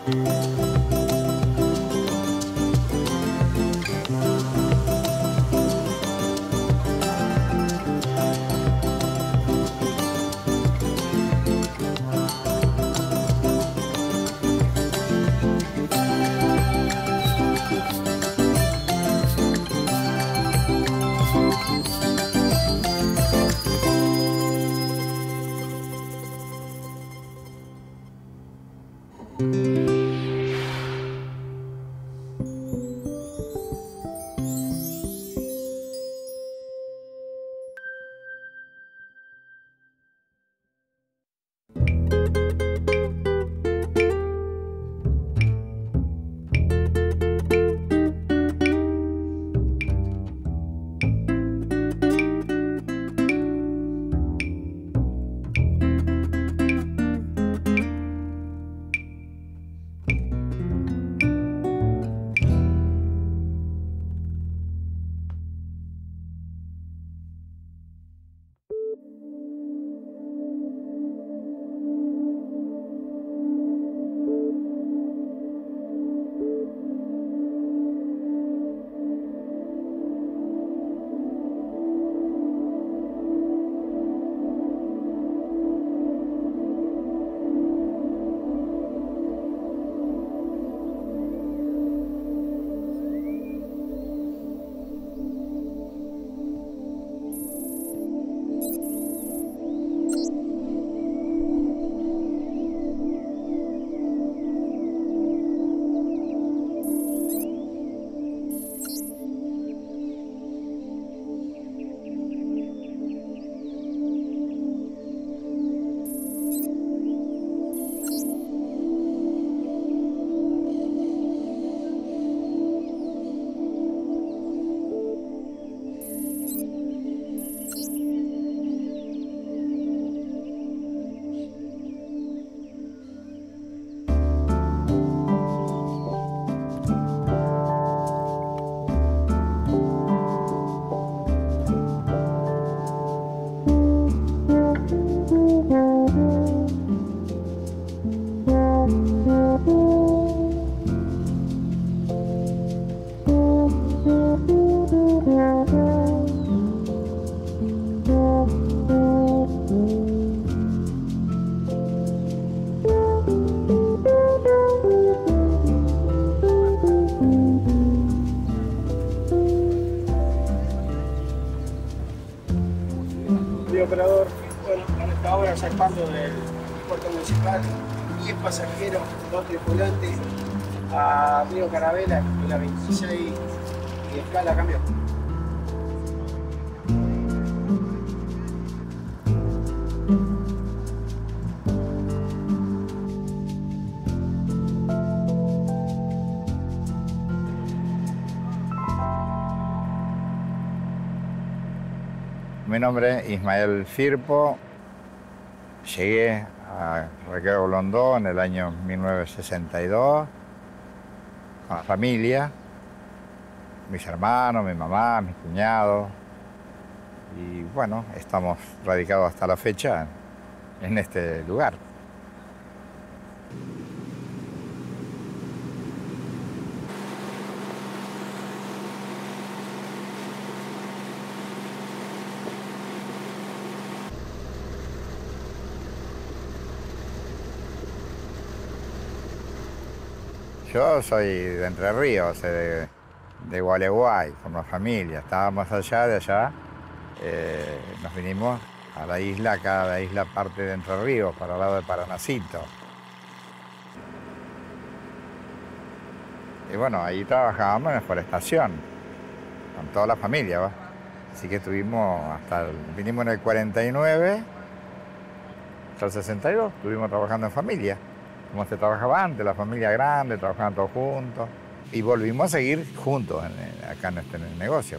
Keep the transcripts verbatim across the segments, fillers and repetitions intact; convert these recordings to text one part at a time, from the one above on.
Operador, bueno, en esta hora zarpando del puerto municipal, diez pasajeros, dos tripulantes, a Río Carabela, y la veintiséis y escala cambió. Mi nombre es Ismael Firpo. Llegué a Reguero Blondó en el año mil novecientos sesenta y dos con la familia, mis hermanos, mi mamá, mis cuñados. Y bueno, estamos radicados hasta la fecha en este lugar. Yo soy de Entre Ríos, de, de Gualeguay, con la familia. Estábamos allá, de allá. Eh, nos vinimos a la isla, acá la isla parte de Entre Ríos, para el lado de Paranacito. Y bueno, ahí trabajábamos en forestación, con toda la familia, ¿va? Así que estuvimos hasta, el, vinimos en el cuarenta y nueve, hasta el sesenta y dos, estuvimos trabajando en familia. Como se trabajaba antes, la familia grande, trabajaban todos juntos. Y volvimos a seguir juntos en, acá en este negocio.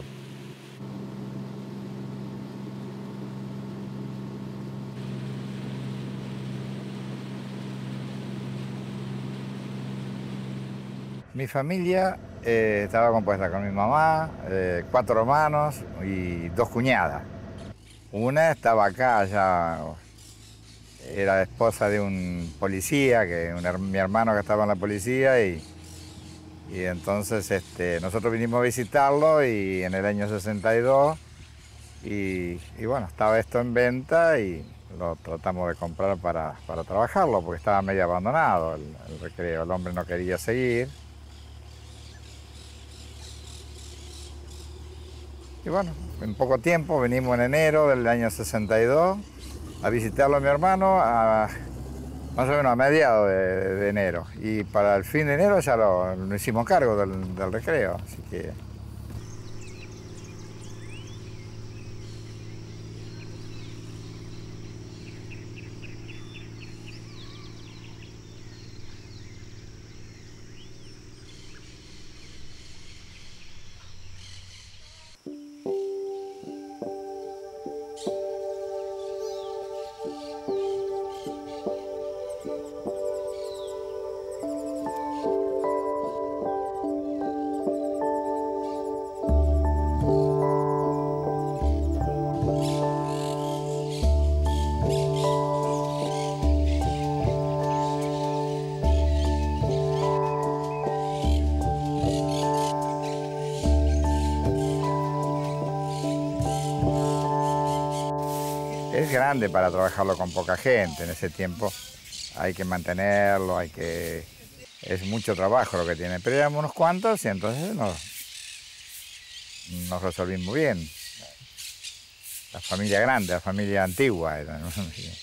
Mi familia eh, estaba compuesta con mi mamá, eh, cuatro hermanos y dos cuñadas. Una estaba acá ya era esposa de un policía, que un her- mi hermano que estaba en la policía, y, y entonces este, nosotros vinimos a visitarlo y en el año sesenta y dos, y, y bueno, estaba esto en venta y lo tratamos de comprar para, para trabajarlo, porque estaba medio abandonado el, el recreo, el hombre no quería seguir. Y bueno, en poco tiempo, venimos en enero del año sesenta y dos a visitarlo a mi hermano, a, más o menos a mediados de, de enero. Y para el fin de enero ya lo, lo hicimos cargo del, del recreo. Así que es grande para trabajarlo con poca gente. En ese tiempo hay que mantenerlo, hay que... Es mucho trabajo lo que tiene. Pero éramos unos cuantos y entonces nos, nos resolvimos bien. La familia grande, la familia antigua era, ¿no?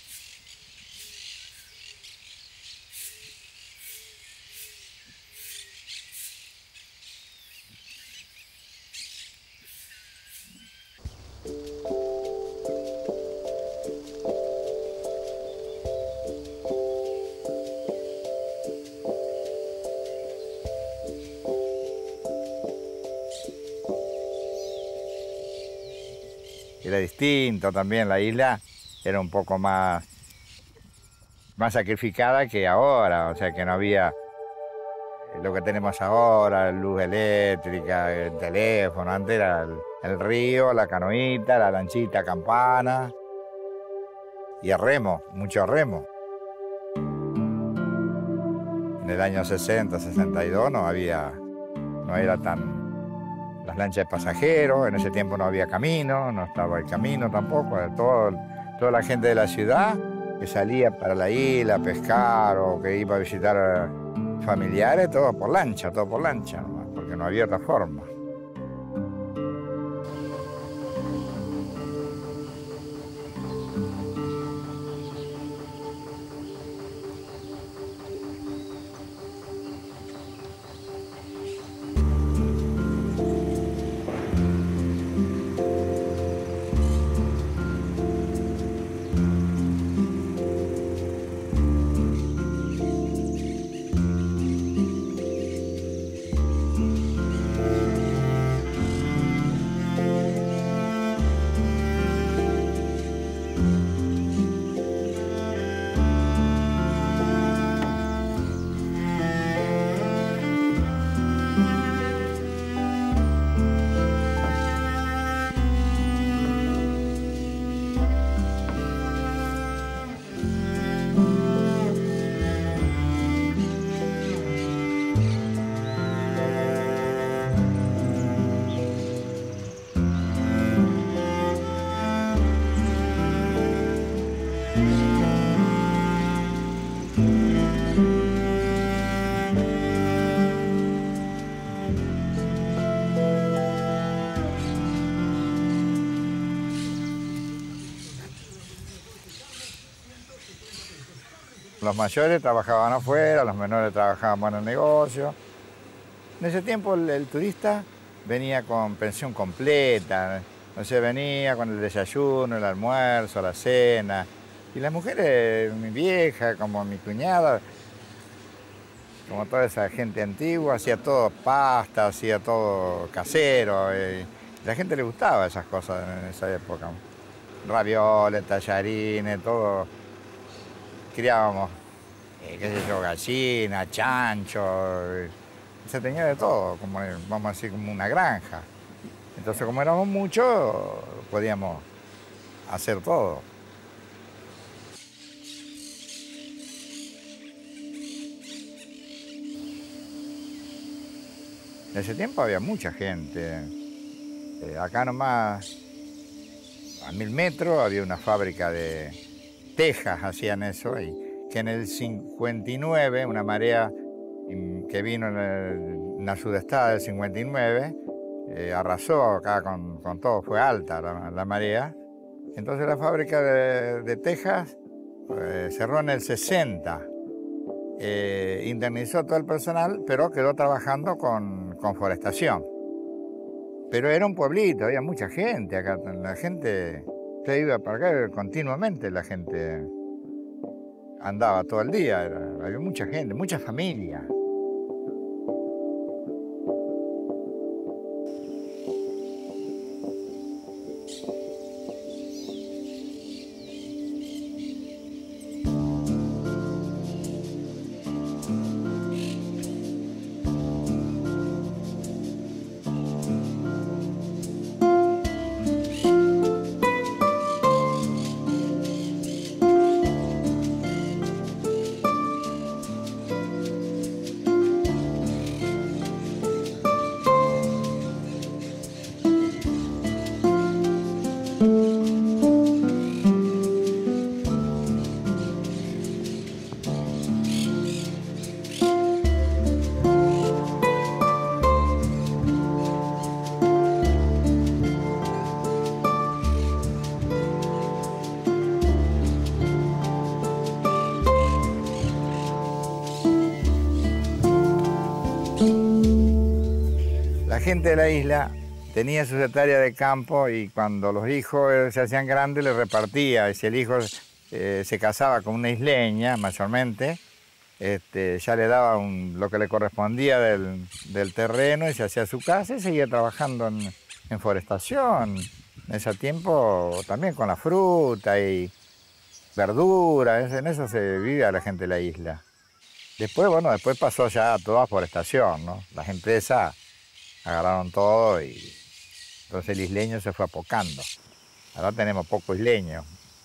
Era distinto también, la isla era un poco más, más sacrificada que ahora, o sea que no había lo que tenemos ahora, luz eléctrica, el teléfono. Antes era el, el río, la canoita, la lanchita campana y el remo, mucho remo. En el año sesenta, sesenta y dos no había, no era tan... Las lanchas de pasajeros, en ese tiempo no había camino, no estaba el camino tampoco, era todo, toda la gente de la ciudad que salía para la isla a pescar o que iba a visitar familiares, todo por lancha, todo por lancha, nomás, porque no había otra forma. Los mayores trabajaban afuera, los menores trabajaban en el negocio. En ese tiempo el, el turista venía con pensión completa, o sea, venía con el desayuno, el almuerzo, la cena. Y las mujeres, mi vieja, como mi cuñada, como toda esa gente antigua, hacía todo pasta, hacía todo casero. Y la gente le gustaba esas cosas en esa época. Ravioles, tallarines, todo. Criábamos, eh, qué sé yo, gallina, chancho, eh, se tenía de todo, como, vamos a decir, como una granja. Entonces, como éramos muchos, podíamos hacer todo. En ese tiempo había mucha gente. Eh, acá nomás, a mil metros, había una fábrica de tejas, hacían eso, y que en el cincuenta y nueve, una marea que vino en, el, en la sudestada del cincuenta y nueve, eh, arrasó acá con, con todo, fue alta la, la marea. Entonces la fábrica de, de tejas eh, cerró en el sesenta. Eh, indemnizó todo el personal, pero quedó trabajando con, con forestación. Pero era un pueblito, había mucha gente acá. La gente se iba para acá continuamente, la gente andaba todo el día. Era, había mucha gente, mucha familia. La gente de la isla tenía sus hectáreas de campo y cuando los hijos se hacían grandes les repartía. Y si el hijo eh, se casaba con una isleña, mayormente, este, ya le daba un, lo que le correspondía del, del terreno y se hacía su casa y seguía trabajando en, en forestación. En ese tiempo también con la fruta y verdura, en eso se vivía la gente de la isla. Después, bueno, después pasó ya toda forestación, ¿no? Las empresas agarraron todo y entonces el isleño se fue apocando. Ahora tenemos poco isleño.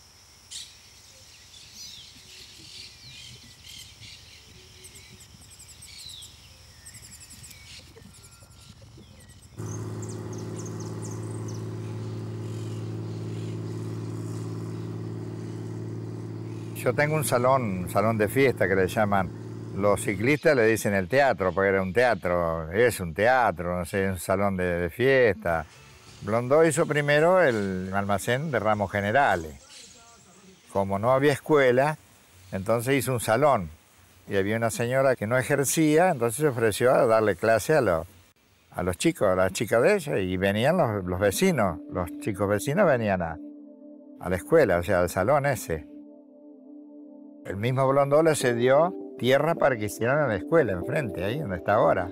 Yo tengo un salón, un salón de fiesta que le llaman, los ciclistas le dicen el teatro, porque era un teatro, es un teatro, no sé, un salón de, de fiesta. Blondeau hizo primero el almacén de ramos generales. Como no había escuela, entonces hizo un salón. Y había una señora que no ejercía, entonces se ofreció a darle clase a los, a los chicos, a las chicas de ella, y venían los, los vecinos, los chicos vecinos venían a, a la escuela, o sea, al salón ese. El mismo Blondeau le cedió tierra para que hicieran la escuela enfrente, ahí donde está ahora.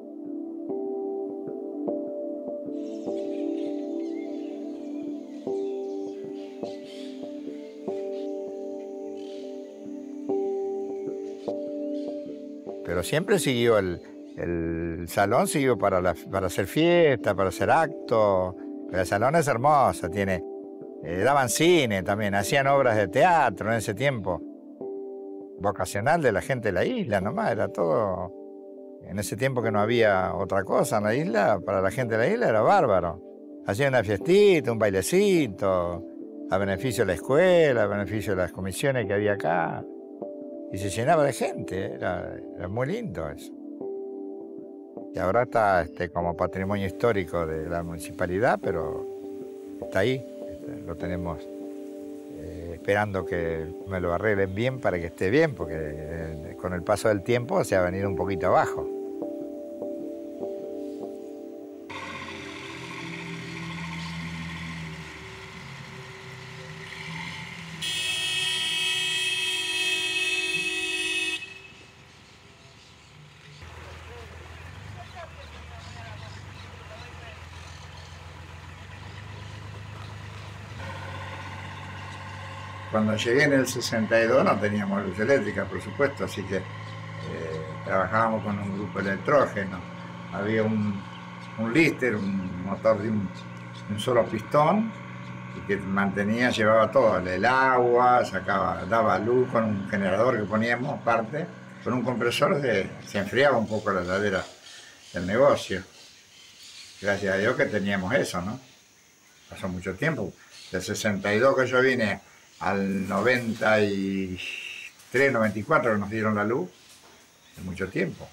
Pero siempre siguió el, el salón, siguió para, la, para hacer fiesta, para hacer actos. Pero el salón es hermoso, tiene, eh, daban cine también, hacían obras de teatro en ese tiempo. Vocacional de la gente de la isla nomás, era todo. En ese tiempo que no había otra cosa en la isla, para la gente de la isla era bárbaro. Hacían una fiestita, un bailecito, a beneficio de la escuela, a beneficio de las comisiones que había acá. Y se llenaba de gente, era, era muy lindo eso. Y ahora está este, como patrimonio histórico de la municipalidad, pero está ahí, este, lo tenemos eh, esperando que me lo arreglen bien para que esté bien, porque eh, con el paso del tiempo se ha venido un poquito abajo. Cuando llegué en el sesenta y dos no teníamos luz eléctrica, por supuesto, así que eh, trabajábamos con un grupo electrógeno. Había un, un Lister, un motor de un, un solo pistón, y que mantenía, llevaba todo, el agua, sacaba, daba luz con un generador que poníamos aparte, con un compresor de, se enfriaba un poco la heladera. del negocio. Gracias a Dios que teníamos eso, ¿no? Pasó mucho tiempo. Del sesenta y dos que yo vine al noventa y tres, noventa y cuatro que nos dieron la luz, de mucho tiempo.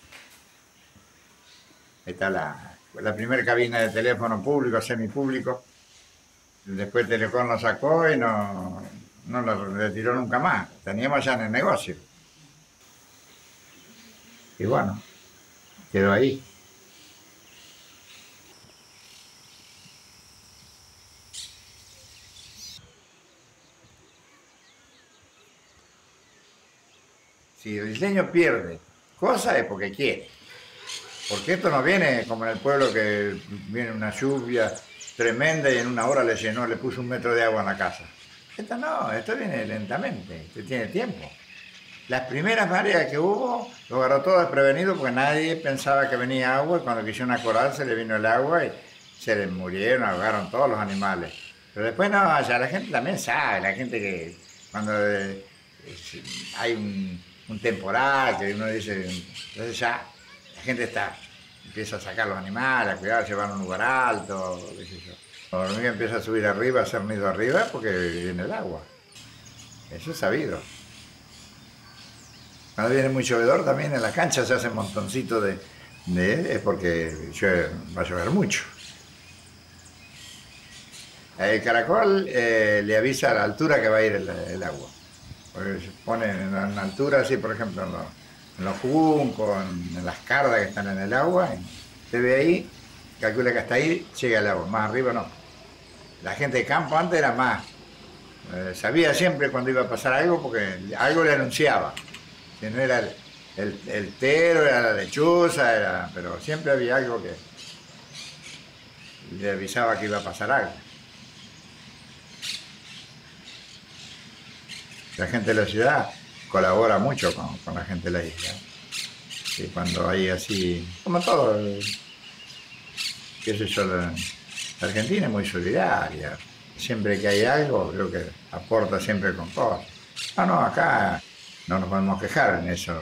Ahí está la, la primera cabina de teléfono público, semipúblico. Después Telecom lo sacó y no, no lo retiró nunca más. Teníamos ya en el negocio. Y bueno, quedó ahí. Si el isleño pierde cosas es porque quiere. Porque esto no viene como en el pueblo que viene una lluvia tremenda y en una hora le llenó, le puso un metro de agua en la casa. Esto no, esto viene lentamente, esto tiene tiempo. Las primeras mareas que hubo lo agarró todo desprevenido porque nadie pensaba que venía agua y cuando quisieron acorar se le vino el agua y se les murieron, ahogaron todos los animales. Pero después no, ya la gente también sabe, la gente que cuando eh, hay un, un temporal que uno dice, entonces ya la gente está, empieza a sacar los animales, a cuidar, llevar a un lugar alto, qué sé yo. La hormiga empieza a subir arriba, a hacer nido arriba porque viene el agua. Eso es sabido. Cuando viene muy llovedor también en la cancha se hace un montoncito de, de es porque llueve, va a llover mucho. El caracol eh, le avisa a la altura que va a ir el, el agua. Porque se pone en una altura así, por ejemplo, en los, en los juncos, en, en las cardas que están en el agua. Se ve ahí, calcula que hasta ahí llega el agua, más arriba no. La gente de campo antes era más. Eh, sabía siempre cuando iba a pasar algo porque algo le anunciaba. Que no era el, el, el tero, era la lechuza, era, pero siempre había algo que le avisaba que iba a pasar algo. La gente de la ciudad colabora mucho con, con la gente de la isla. Y cuando hay así, como todo, qué sé yo, la, la Argentina es muy solidaria. Siempre que hay algo, creo que aporta siempre con cosas. No, no, acá no nos podemos quejar en eso.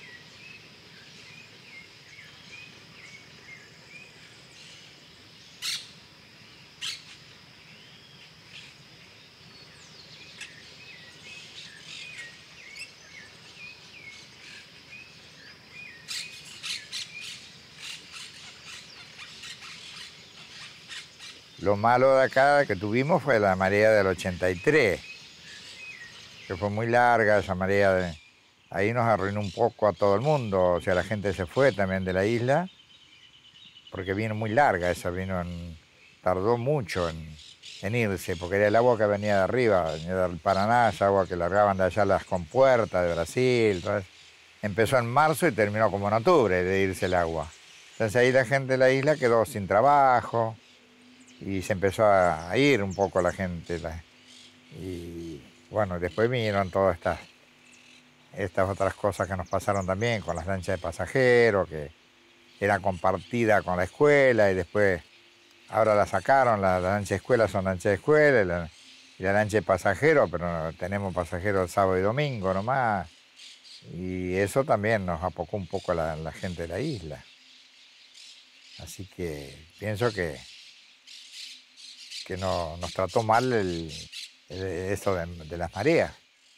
Lo malo de acá que tuvimos fue la marea del ochenta y tres, que fue muy larga esa marea. De... Ahí nos arruinó un poco a todo el mundo, o sea, la gente se fue también de la isla, porque vino muy larga esa, vino en... tardó mucho en, en irse, porque era el agua que venía de arriba, venía del Paraná, esa agua que largaban de allá las compuertas de Brasil. Entonces, empezó en marzo y terminó como en octubre de irse el agua. Entonces ahí la gente de la isla quedó sin trabajo, y se empezó a ir un poco la gente. La, y bueno, después vinieron todas estas, estas otras cosas que nos pasaron también con las lanchas de pasajeros, que era compartida con la escuela y después, ahora la sacaron, las la lanchas de escuela son lanchas de escuela y la, y la lancha de pasajeros, pero no, tenemos pasajeros sábado y domingo nomás. Y eso también nos apocó un poco la, la gente de la isla. Así que pienso que que no, nos trató mal el, el, eso de, de las mareas.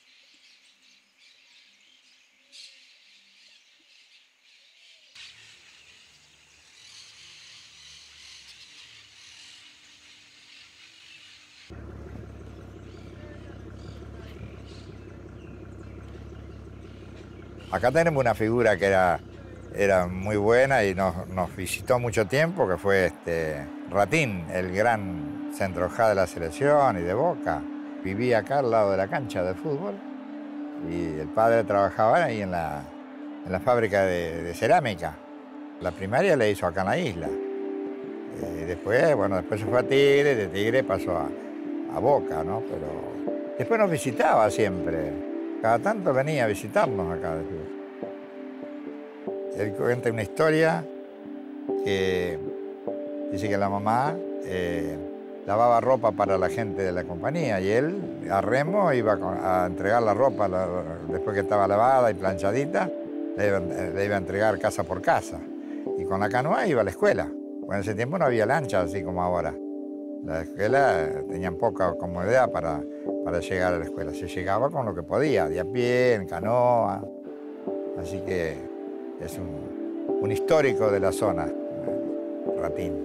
Acá tenemos una figura que era, era muy buena y nos, nos visitó mucho tiempo, que fue este Ratín, el gran centroja de la selección y de Boca. Vivía acá al lado de la cancha de fútbol y el padre trabajaba ahí en la, en la fábrica de, de cerámica. La primaria la hizo acá en la isla. Y después, bueno, después se fue a Tigre, de Tigre pasó a, a Boca, ¿no? Pero después nos visitaba siempre. Cada tanto venía a visitarnos acá. Él cuenta una historia que dice que la mamá eh, lavaba ropa para la gente de la compañía y él a remo iba a entregar la ropa después que estaba lavada y planchadita, le iba, le iba a entregar casa por casa. y con la canoa iba a la escuela. Bueno, en ese tiempo no había lancha así como ahora. La escuela tenían poca comodidad para, para llegar a la escuela. Se llegaba con lo que podía, de a pie, en canoa. Así que es un, un histórico de la zona, Ratín.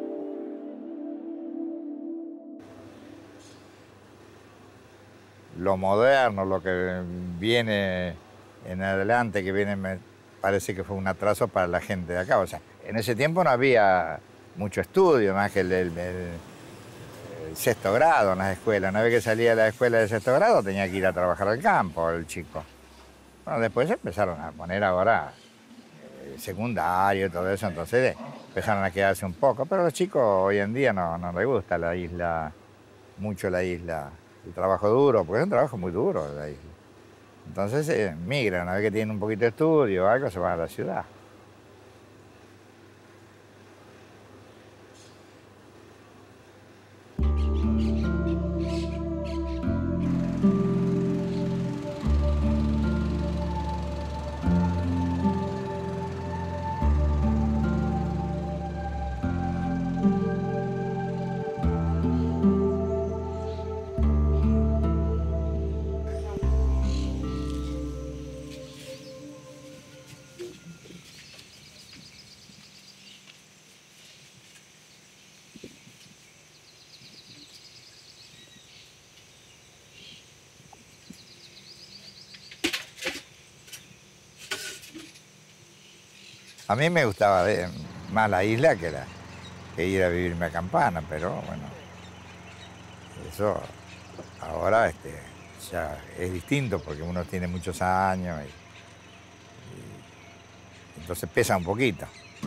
Lo moderno, lo que viene en adelante, que viene, me parece que fue un atraso para la gente de acá. O sea, en ese tiempo no había mucho estudio, más que el, el, el, el sexto grado en las escuelas. Una vez que salía de la escuela de sexto grado tenía que ir a trabajar al campo, el chico. Bueno, después empezaron a poner ahora eh, secundario y todo eso, entonces eh, empezaron a quedarse un poco. Pero a los chicos hoy en día no, no les gusta la isla, mucho la isla. El trabajo duro, porque es un trabajo muy duro la isla. Entonces eh, migran, una vez que tienen un poquito de estudio o algo, se van a la ciudad. A mí me gustaba más la isla que, la, que ir a vivirme a Campana, pero bueno, eso ahora este, ya es distinto porque uno tiene muchos años y, y entonces pesa un poquito.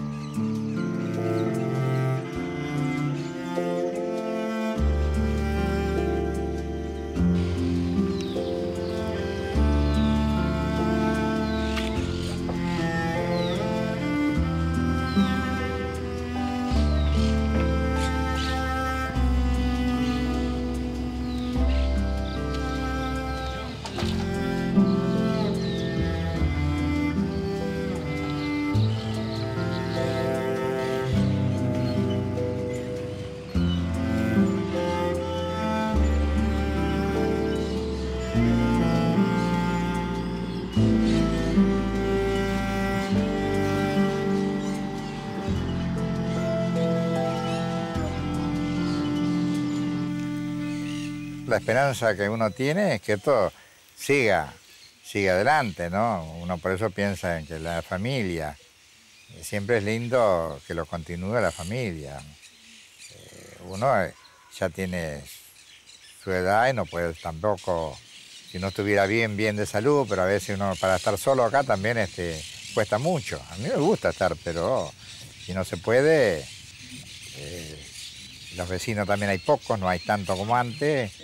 La esperanza que uno tiene es que esto siga, siga adelante, ¿no? Uno por eso piensa en que la familia, siempre es lindo que lo continúe la familia. Eh, uno ya tiene su edad y no puede tampoco, si no estuviera bien, bien de salud, pero a veces uno para estar solo acá también este, cuesta mucho. A mí me gusta estar, pero si no se puede, eh, los vecinos también hay pocos, no hay tanto como antes.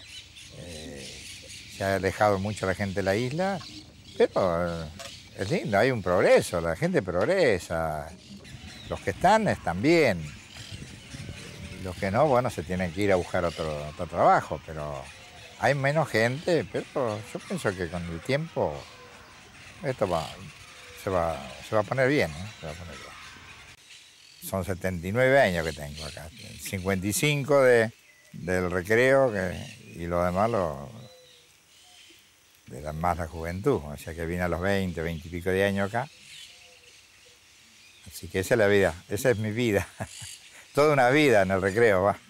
Se ha alejado mucho la gente de la isla, pero es lindo, hay un progreso, la gente progresa. Los que están, están bien. Los que no, bueno, se tienen que ir a buscar otro, otro trabajo, pero hay menos gente, pero yo pienso que con el tiempo esto va, se, va, se va a poner bien, ¿eh? Se va a poner bien. Son setenta y nueve años que tengo acá, cincuenta y cinco de, del recreo que, y lo demás lo... de más la juventud, o sea que vine a los veinte, veinte y pico de años acá. Así que esa es la vida, esa es mi vida. Toda una vida en el recreo, va.